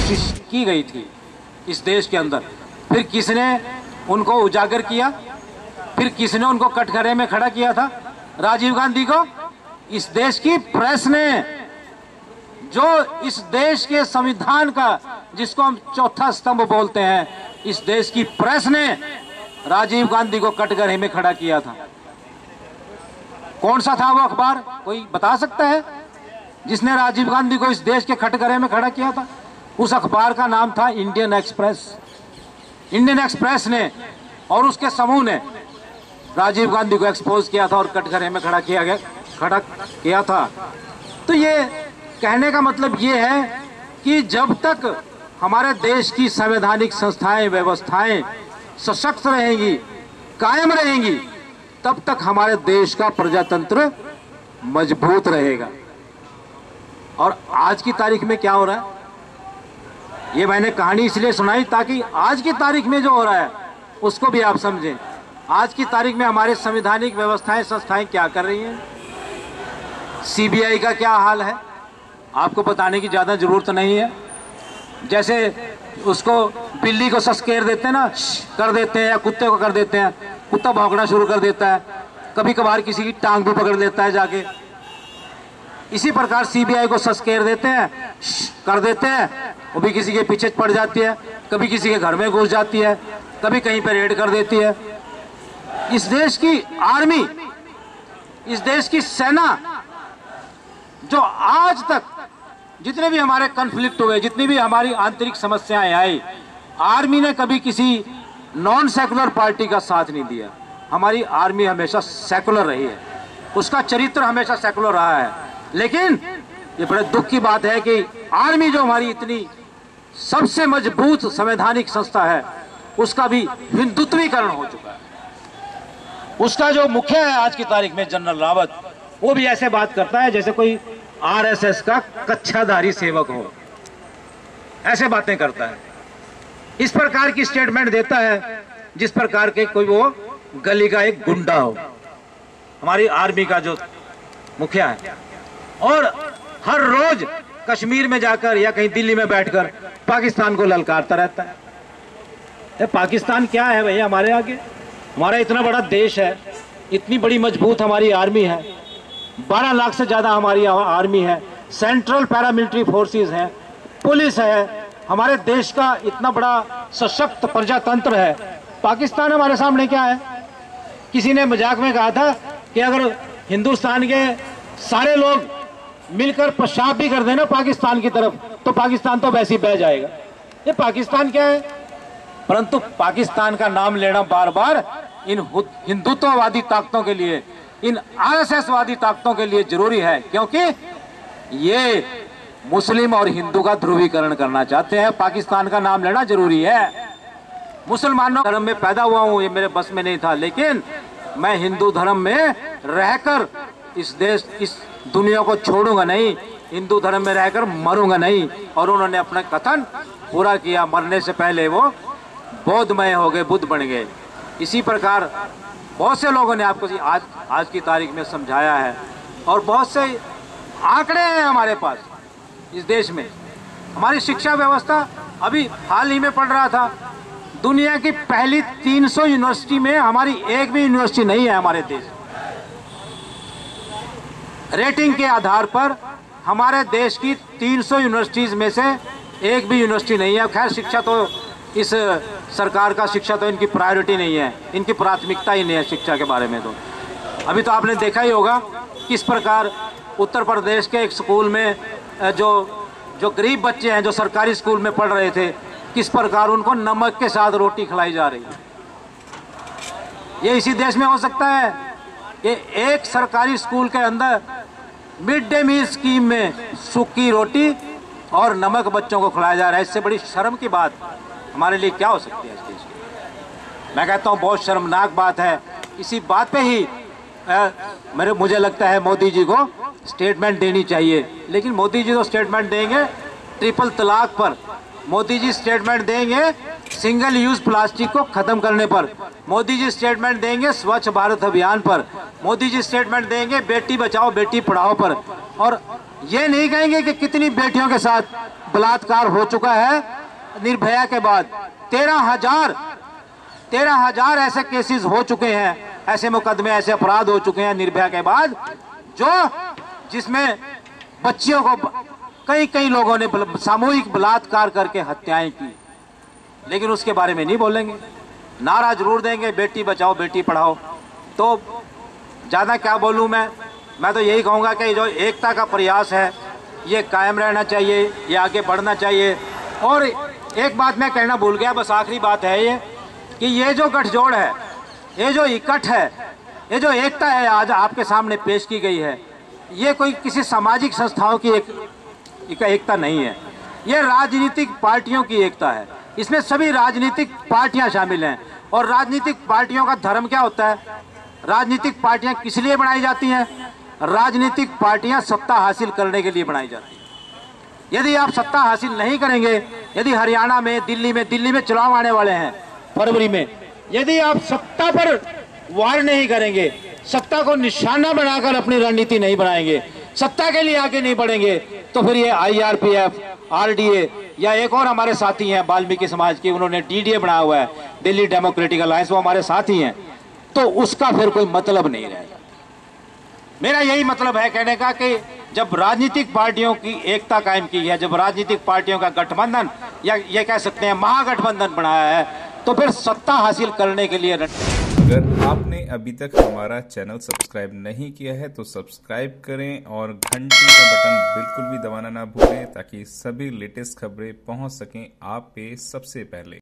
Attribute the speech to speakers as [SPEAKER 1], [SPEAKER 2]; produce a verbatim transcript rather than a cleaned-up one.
[SPEAKER 1] कोशिश की गई थी इस देश के अंदर, फिर किसने उनको उजागर किया, फिर किसने उनको कटघरे में खड़ा किया था? राजीव गांधी को इस देश की प्रेस ने, जो इस देश के संविधान का, जिसको हम चौथा स्तंभ बोलते हैं, इस देश की प्रेस ने राजीव गांधी को कटघरे में खड़ा किया था। कौन सा था वो अखबार, कोई बता सकता है जिसने राजीव गांधी को इस देश के कटघरे में खड़ा किया था? उस अखबार का नाम था इंडियन एक्सप्रेस। इंडियन एक्सप्रेस ने और उसके समूह ने राजीव गांधी को एक्सपोज किया था और कटघरे में खड़ा किया गया खड़ा किया था। तो ये कहने का मतलब ये है कि जब तक हमारे देश की संवैधानिक संस्थाएं, व्यवस्थाएं सशक्त रहेंगी, कायम रहेंगी, तब तक हमारे देश का प्रजातंत्र मजबूत रहेगा। और आज की तारीख में क्या हो रहा है, ये मैंने कहानी इसलिए सुनाई ताकि आज की तारीख में जो हो रहा है उसको भी आप समझें। आज की तारीख में हमारे संवैधानिक व्यवस्थाएं, संस्थाएं क्या कर रही हैं। सीबीआई का क्या हाल है, आपको बताने की ज़्यादा ज़रूरत नहीं है। जैसे उसको बिल्ली को सस्केर देते हैं ना, कर देते हैं, या कुत्ते को कर देते हैं, कुत्ता भौंकना शुरू कर देता है, कभी कभार किसी की टांग भी पकड़ लेता है जाके। इसी प्रकार सीबीआई को सस्केर देते हैं, कर देते हैं, वो भी किसी के पीछे पड़ जाती है, कभी किसी के घर में घुस जाती है, कभी कहीं पर रेड कर देती है। इस देश की आर्मी, इस देश की सेना, जो आज तक जितने भी हमारे कन्फ्लिक्ट हुए, जितनी भी हमारी आंतरिक समस्याएं आई, आर्मी ने कभी किसी नॉन सेकुलर पार्टी का साथ नहीं दिया। हमारी आर्मी हमेशा सेकुलर रही है, उसका चरित्र हमेशा सेकुलर रहा है। लेकिन ये बड़े दुख की बात है कि आर्मी जो हमारी इतनी सबसे मजबूत संवैधानिक संस्था है, उसका भी हिंदुत्वीकरण हो चुका है। उसका जो मुखिया है आज की तारीख में, जनरल रावत, वो भी ऐसे बात करता है जैसे कोई आरएसएस का कच्छाधारी सेवक हो, ऐसे बातें करता है। इस प्रकार की स्टेटमेंट देता है जिस प्रकार के कोई वो गली का एक गुंडा हो, हमारी आर्मी का जो मुखिया है। और हर रोज कश्मीर में जाकर या कहीं दिल्ली में बैठकर पाकिस्तान को ललकारता रहता है। ए, पाकिस्तान क्या है भैया हमारे आगे? हमारा इतना बड़ा देश है, इतनी बड़ी मजबूत हमारी आर्मी है, बारह लाख से ज़्यादा हमारी आर्मी है, सेंट्रल पैरामिलिट्री फोर्सेस है, पुलिस है, हमारे देश का इतना बड़ा सशक्त प्रजातंत्र है। पाकिस्तान हमारे सामने क्या है? किसी ने मजाक में कहा था कि अगर हिंदुस्तान के सारे लोग मिलकर पेशाब भी कर देना पाकिस्तान की तरफ, तो पाकिस्तान तो वैसे ही बह जाएगा। ये पाकिस्तान क्या है? परंतु पाकिस्तान का नाम लेना बार बार इन हिंदुत्ववादी ताकतों के लिए, इन आरएसएस वादी ताकतों के लिए जरूरी है, क्योंकि ये मुस्लिम और हिंदू का ध्रुवीकरण करना चाहते हैं। पाकिस्तान का नाम लेना जरूरी है। मुसलमानों धर्म में पैदा हुआ हूं, ये मेरे बस में नहीं था, लेकिन मैं हिंदू धर्म में रहकर इस देश, इस दुनिया को छोड़ूंगा नहीं, हिंदू धर्म में रहकर मरूंगा नहीं। और उन्होंने अपना कथन पूरा किया। मरने से पहले वो बौद्धमय हो गए, बुद्ध बन गए। इसी प्रकार बहुत से लोगों ने आपको आज आज की तारीख में समझाया है, और बहुत से आंकड़े हैं हमारे पास इस देश में। हमारी शिक्षा व्यवस्था, अभी हाल ही में पढ़ रहा था, दुनिया की पहली तीन सौ यूनिवर्सिटी में हमारी एक भी यूनिवर्सिटी नहीं है हमारे देश। रेटिंग के आधार पर हमारे देश की तीन सौ यूनिवर्सिटीज में से एक भी यूनिवर्सिटी नहीं है। खैर, शिक्षा तो इस सरकार का, शिक्षा तो इनकी प्रायोरिटी नहीं है, इनकी प्राथमिकता ही नहीं है शिक्षा के बारे में। तो अभी तो आपने देखा ही होगा किस प्रकार उत्तर प्रदेश के एक स्कूल में जो जो गरीब बच्चे हैं, जो सरकारी स्कूल में पढ़ रहे थे, किस प्रकार उनको नमक के साथ रोटी खिलाई जा रही है। ये इसी देश में हो सकता है कि एक सरकारी स्कूल के अंदर मिड डे मील स्कीम में सूखी रोटी और नमक बच्चों को खिलाया जा रहा है। इससे बड़ी शर्म की बात हमारे लिए क्या हो सकती है इस देश में? मैं कहता हूँ बहुत शर्मनाक बात है। इसी बात पे ही आ, मेरे मुझे लगता है मोदी जी को स्टेटमेंट देनी चाहिए। लेकिन मोदी जी तो स्टेटमेंट देंगे ट्रिपल तलाक पर, मोदी जी स्टेटमेंट देंगे सिंगल यूज प्लास्टिक को खत्म करने पर, मोदी जी स्टेटमेंट देंगे स्वच्छ भारत अभियान पर, मोदी जी स्टेटमेंट देंगे बेटी बचाओ बेटी पढ़ाओ पर। और ये नहीं कहेंगे कि कितनी बेटियों के साथ बलात्कार हो चुका है निर्भया के बाद। तेरह हजार तेरह हजार ऐसे केसेस हो चुके हैं, ऐसे मुकदमे, ऐसे अपराध हो चुके हैं निर्भया के बाद, जो जिसमें बच्चियों को कई कई लोगों ने सामूहिक बलात्कार करके हत्याएं की, लेकिन उसके बारे में नहीं बोलेंगे। नारा जरूर देंगे बेटी बचाओ बेटी पढ़ाओ। तो ज़्यादा क्या बोलूँ मैं मैं तो यही कहूँगा कि जो एकता का प्रयास है ये कायम रहना चाहिए, ये आगे बढ़ना चाहिए। और एक बात मैं कहना भूल गया, बस आखिरी बात है ये कि ये जो गठजोड़ है, ये जो इकट्ठ है, ये जो एकता है आज आपके सामने पेश की गई है, ये कोई किसी सामाजिक संस्थाओं की एक एकता नहीं है, ये राजनीतिक पार्टियों की एकता है। इसमें सभी राजनीतिक पार्टियां शामिल हैं। और राजनीतिक पार्टियों का धर्म क्या होता है? राजनीतिक पार्टियां किस लिए बनाई जाती हैं? राजनीतिक पार्टियां सत्ता हासिल करने के लिए बनाई जाती हैं। यदि आप सत्ता हासिल नहीं करेंगे, यदि हरियाणा में, दिल्ली में दिल्ली में चुनाव आने वाले हैं फरवरी में, यदि आप सत्ता पर वार नहीं करेंगे, सत्ता को निशाना बनाकर अपनी रणनीति नहीं बनाएंगे, सत्ता के लिए आगे नहीं बढ़ेंगे, तो फिर ये आईआरपीएफ, आरडीए या एक और हमारे साथी हैं वाल्मीकि समाज के, उन्होंने डीडीए बनाया हुआ है, दिल्ली डेमोक्रेटिक अलायंस, वो हमारे साथी हैं, तो उसका फिर कोई मतलब नहीं रहेगा। मेरा यही मतलब है कहने का कि जब राजनीतिक पार्टियों की एकता कायम की है, जब राजनीतिक पार्टियों का गठबंधन या ये कह सकते हैं महागठबंधन बनाया है, तो फिर सत्ता हासिल करने के लिए।
[SPEAKER 2] अगर आपने अभी तक हमारा चैनल सब्सक्राइब नहीं किया है तो सब्सक्राइब करें और घंटी का बटन बिल्कुल भी दबाना ना भूलें, ताकि सभी लेटेस्ट खबरें पहुंच सकें आप पे सबसे पहले।